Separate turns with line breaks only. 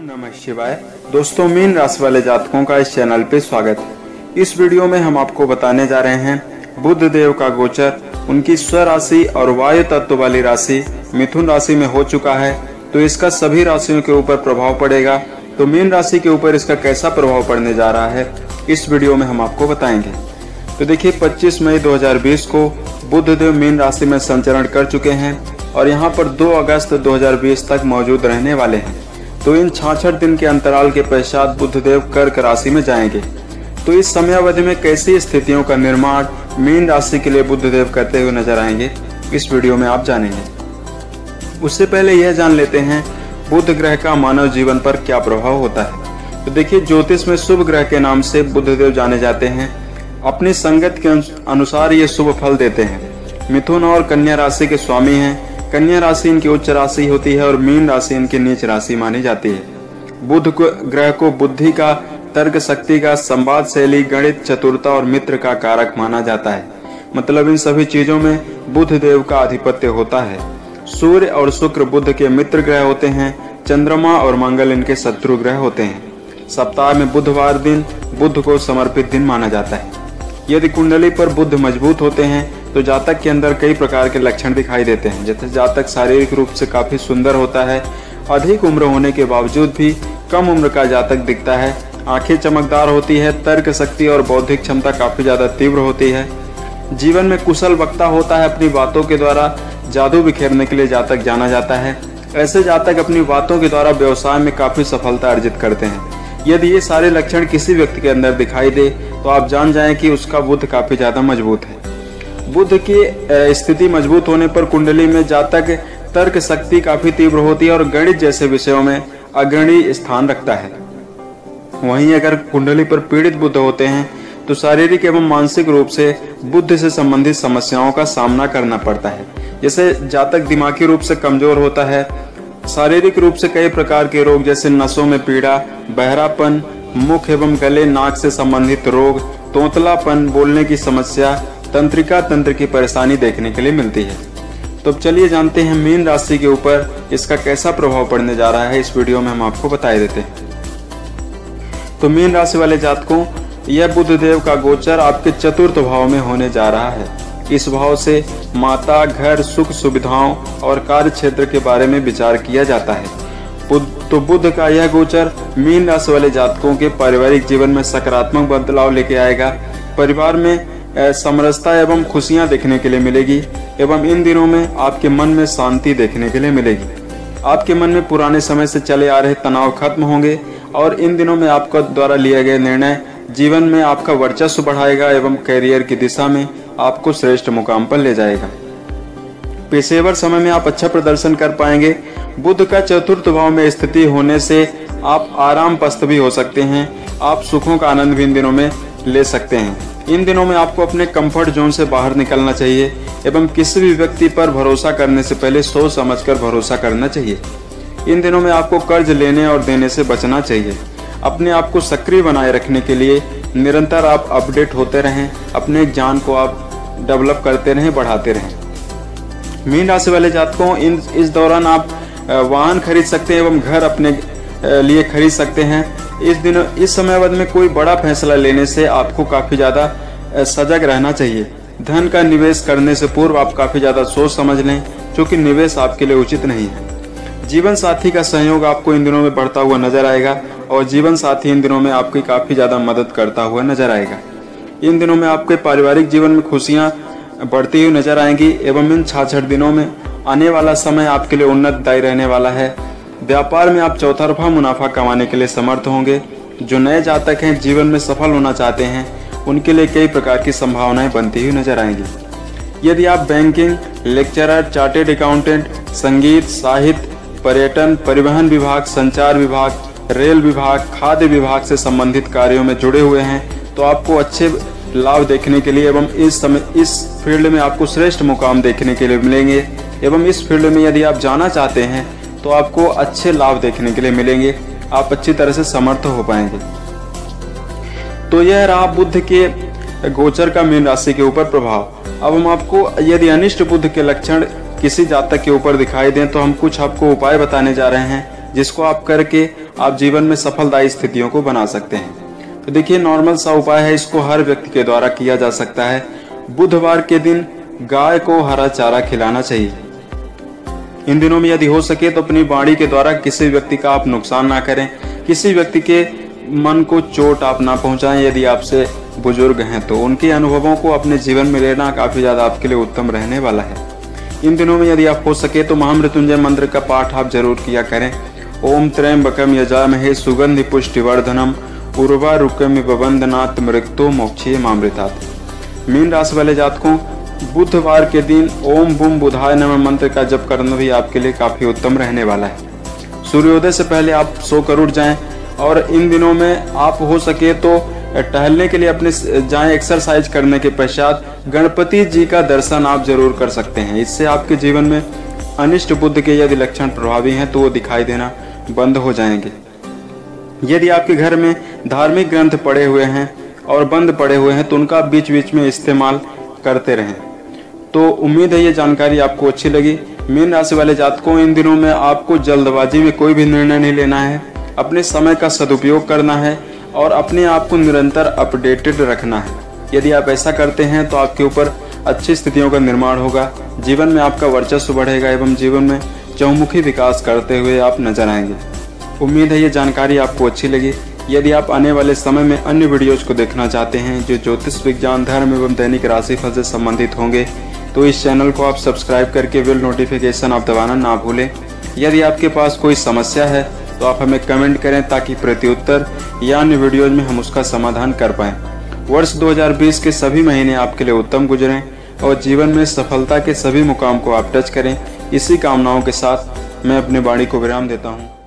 नमः शिवाय। दोस्तों, मीन राशि वाले जातकों का इस चैनल पे स्वागत है। इस वीडियो में हम आपको बताने जा रहे हैं बुध देव का गोचर उनकी स्वराशि और वायु तत्व वाली राशि मिथुन राशि में हो चुका है, तो इसका सभी राशियों के ऊपर प्रभाव पड़ेगा। तो मीन राशि के ऊपर इसका कैसा प्रभाव पड़ने जा रहा है इस वीडियो में हम आपको बताएंगे। तो देखिए, 25 मई 2020 को बुध देव मीन राशि में संचरण कर चुके हैं और यहाँ पर 2 अगस्त 2020 तक मौजूद रहने वाले हैं। तो इन 66 दिन के अंतराल के पश्चात बुधदेव कर्क राशि में जाएंगे। तो इस समयावधि में कैसी स्थितियों का निर्माण मीन राशि के लिए बुधदेव करते हुए नजर आएंगे, इस वीडियो में आप जानेंगे। उससे पहले यह जान लेते हैं बुध ग्रह का मानव जीवन पर क्या प्रभाव होता है। तो देखिए, ज्योतिष में शुभ ग्रह के नाम से बुधदेव जाने जाते हैं। अपनी संगत के अनुसार ये शुभ फल देते हैं। मिथुन और कन्या राशि के स्वामी हैं। कन्या राशि इनकी उच्च राशि होती है और मीन राशि इनकी नीच राशि मानी जाती है। बुध ग्रह को बुद्धि का, तर्क शक्ति का, संवाद शैली, गणित, चतुरता और मित्र का कारक माना जाता है। मतलब इन सभी चीजों में बुध देव का आधिपत्य होता है। सूर्य और शुक्र बुध के मित्र ग्रह होते हैं। चंद्रमा और मंगल इनके शत्रु ग्रह होते हैं। सप्ताह में बुधवार दिन बुध को समर्पित दिन माना जाता है। यदि कुंडली पर बुध मजबूत होते हैं तो जातक के अंदर कई प्रकार के लक्षण दिखाई देते हैं। जैसे जातक शारीरिक रूप से काफी सुंदर होता है, अधिक उम्र होने के बावजूद भी कम उम्र का जातक दिखता है, आंखें चमकदार होती है, तर्क शक्ति और बौद्धिक क्षमता काफी ज्यादा तीव्र होती है, जीवन में कुशल वक्ता होता है, अपनी बातों के द्वारा जादू बिखेरने के लिए जातक जाना जाता है। ऐसे जातक अपनी बातों के द्वारा व्यवसाय में काफी सफलता अर्जित करते हैं। यदि ये सारे लक्षण किसी व्यक्ति के अंदर दिखाई दे तो आप जान जाएं कि उसका बुध काफी ज्यादा मजबूत है। बुध की स्थिति मजबूत होने पर कुंडली में जातक तर्क शक्ति काफी तीव्र होती है और गणित जैसे विषयों में अग्रणी स्थान रखता है। वहीं अगर कुंडली पर पीड़ित बुध होते हैं तो शारीरिक एवं मानसिक रूप से बुद्ध से संबंधित समस्याओं का सामना करना पड़ता है। जैसे जातक दिमागी रूप से कमजोर होता है, शारीरिक रूप से कई प्रकार के रोग जैसे नसों में पीड़ा, बहरापन, मुख एवं गले नाक से संबंधित रोग, तोतलापन, बोलने की समस्या, तंत्रिका तंत्र की परेशानी देखने के लिए मिलती है। तो चलिए जानते हैं मीन राशि के ऊपर इसका कैसा प्रभाव पड़ने जा रहा है। इस वीडियो में हम आपको बताए देते हैं। तो मीन राशि वाले जातकों, यह बुध देव का गोचर आपके चतुर्थ भाव में होने जा रहा है। इस भाव से माता, घर, सुख सुविधाओं और कार्य क्षेत्र के बारे में विचार किया जाता है। तो बुध का यह गोचर मीन राशि वाले जातकों के पारिवारिक जीवन में सकारात्मक बदलाव लेके आएगा। परिवार में समरसता एवं खुशियां देखने के लिए मिलेगी एवं इन दिनों में आपके मन में शांति देखने के लिए मिलेगी। आपके मन में पुराने समय से चले आ रहे तनाव खत्म होंगे और इन दिनों में आपका द्वारा लिए गए निर्णय जीवन में आपका वर्चस्व बढ़ाएगा एवं करियर की दिशा में आपको श्रेष्ठ मुकाम पर ले जाएगा। पेशेवर समय में आप अच्छा प्रदर्शन कर पाएंगे। बुध का चतुर्थ भाव में स्थिति होने से आप आराम पस्त भी हो सकते हैं। आप सुखों का आनंद भी इन दिनों में ले सकते हैं। इन दिनों में आपको अपने कंफर्ट जोन से बाहर निकलना चाहिए एवं किसी भी व्यक्ति पर भरोसा करने से पहले सोच समझकर भरोसा करना चाहिए। इन दिनों में आपको कर्ज लेने और देने से बचना चाहिए। अपने आप को सक्रिय बनाए रखने के लिए निरंतर आप अपडेट होते रहें, अपने ज्ञान को आप डेवलप करते रहें, बढ़ाते रहें। मीन राशि वाले जातकों, इस दौरान आप वाहन खरीद सकते हैं एवं घर अपने लिए खरीद सकते हैं। इस समयावधि में कोई बड़ा फैसला लेने से आपको काफी ज्यादा सजग रहना चाहिए। धन का निवेश करने से पूर्व आप काफी ज्यादा सोच समझ लें, क्योंकि निवेश आपके लिए उचित नहीं है। जीवन साथी का सहयोग आपको इन दिनों में बढ़ता हुआ नजर आएगा और जीवन साथी इन दिनों में आपकी काफी ज्यादा मदद करता हुआ नजर आएगा। इन दिनों में आपके पारिवारिक जीवन में खुशियां बढ़ती हुई नजर आएंगी एवं इन 66 दिनों में आने वाला समय आपके लिए उन्नतदायी रहने वाला है। व्यापार में आप चौतरफा मुनाफा कमाने के लिए समर्थ होंगे। जो नए जातक हैं, जीवन में सफल होना चाहते हैं, उनके लिए कई प्रकार की संभावनाएं बनती हुई नजर आएंगी। यदि आप बैंकिंग, लेक्चरर, चार्टेड अकाउंटेंट, संगीत, साहित्य, पर्यटन, परिवहन विभाग, संचार विभाग, रेल विभाग, खाद्य विभाग से संबंधित कार्यों में जुड़े हुए हैं तो आपको अच्छे लाभ देखने के लिए एवं इस फील्ड में आपको श्रेष्ठ मुकाम देखने के लिए मिलेंगे एवं इस फील्ड में यदि आप जाना चाहते हैं तो आपको अच्छे लाभ देखने के लिए मिलेंगे। आप अच्छी तरह से समर्थ हो पाएंगे। तो यह रहा बुध के गोचर का मीन राशि के ऊपर प्रभाव। अब हम आपको यदि अनिष्ट बुध के लक्षण किसी जातक के ऊपर दिखाई दें तो हम कुछ आपको उपाय बताने जा रहे हैं जिसको आप करके आप जीवन में सफलदायी स्थितियों को बना सकते हैं। तो देखिए, नॉर्मल सा उपाय है, इसको हर व्यक्ति के द्वारा किया जा सकता है। बुधवार के दिन गाय को हरा चारा खिलाना चाहिए। इन दिनों में यदि हो सके तो अपनी वाणी के द्वारा किसी व्यक्ति का आप नुकसान ना करें, किसी व्यक्ति के मन को चोट आप ना पहुंचाएं। यदि आपसे बुजुर्ग हैं तो उनके अनुभवों को अपने जीवन में लेना काफी ज्यादा आपके लिए उत्तम रहने वाला है। इन दिनों में यदि आप हो सके तो महामृत्युंजय मंत्र का पाठ आप जरूर किया करें। ओम त्र्यंबकम यजामहे सुगंधि पुष्टिवर्धनम उर्वारुकमिव बंधनात् मृत्यो मोक्षये मामृतात्। मीन राशि वाले जातकों, बुधवार के दिन ओम बूम बुधाय नमः मंत्र का जप करना भी आपके लिए काफी उत्तम रहने वाला है। सूर्योदय से पहले आप सोकर उठ जाएं और इन दिनों में आप हो सके तो टहलने के लिए अपने जाएं। एक्सरसाइज करने के पश्चात गणपति जी का दर्शन आप जरूर कर सकते हैं। इससे आपके जीवन में अनिष्ट बुद्धि के यदि लक्षण प्रभावी हैं तो वो दिखाई देना बंद हो जाएंगे। यदि आपके घर में धार्मिक ग्रंथ पड़े हुए हैं और बंद पड़े हुए हैं तो उनका बीच बीच में इस्तेमाल करते रहें। तो उम्मीद है ये जानकारी आपको अच्छी लगी। मीन राशि वाले जातकों, इन दिनों में आपको जल्दबाजी में कोई भी निर्णय नहीं लेना है, अपने समय का सदुपयोग करना है और अपने आप को निरंतर अपडेटेड रखना है। यदि आप ऐसा करते हैं तो आपके ऊपर अच्छी स्थितियों का निर्माण होगा, जीवन में आपका वर्चस्व बढ़ेगा एवं जीवन में चहुमुखी विकास करते हुए आप नजर आएंगे। उम्मीद है ये जानकारी आपको अच्छी लगी। यदि आप आने वाले समय में अन्य वीडियोज को देखना चाहते हैं जो ज्योतिष विज्ञान, धर्म एवं दैनिक राशिफल से संबंधित होंगे तो इस चैनल को आप सब्सक्राइब करके बेल नोटिफिकेशन आप दबाना ना भूलें। यदि आपके पास कोई समस्या है तो आप हमें कमेंट करें ताकि प्रत्युत्तर या अन्य वीडियोज में हम उसका समाधान कर पाएं। वर्ष 2020 के सभी महीने आपके लिए उत्तम गुजरें और जीवन में सफलता के सभी मुकाम को आप टच करें। इसी कामनाओं के साथ मैं अपने वाणी को विराम देता हूँ।